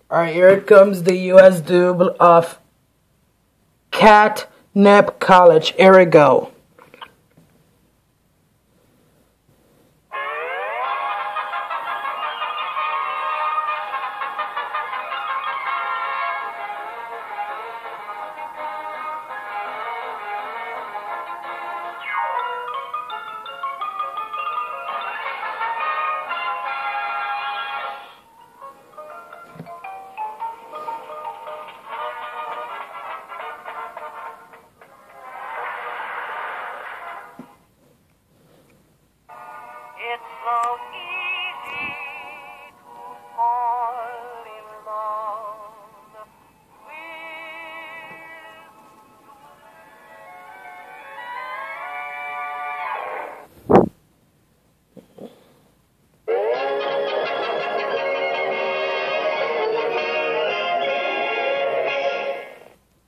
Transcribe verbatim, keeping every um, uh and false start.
Alright, here comes the U S dub of Katnip Kollege. Here we go.